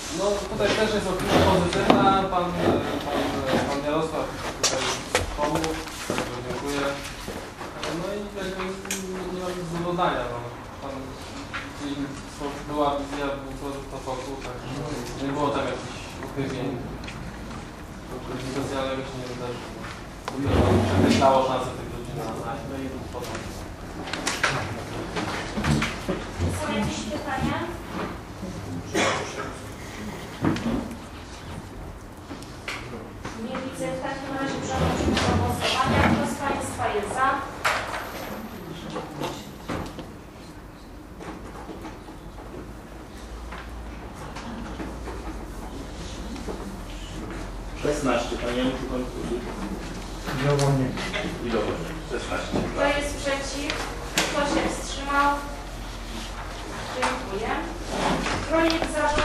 No tutaj też jest opinia pozytywna. Pan Jarosław tutaj pomógł, także dziękuję. No i jakby nie mam nic do dodania. No. Pan, była wizja dwóch toku, także nie było tam jakichś uchybień. Socjalnego się nie wydarzyło. Przekreślało szansę tych ludzi na i potem. Są jakieś pytania? Nie widzę. W takim razie przechodzimy do głosowania. Kto z Państwa jest za? Panie Janku, pan Ilowo. 16. Kto jest przeciw? Kto się wstrzymał? Dziękuję. Projekt zarządu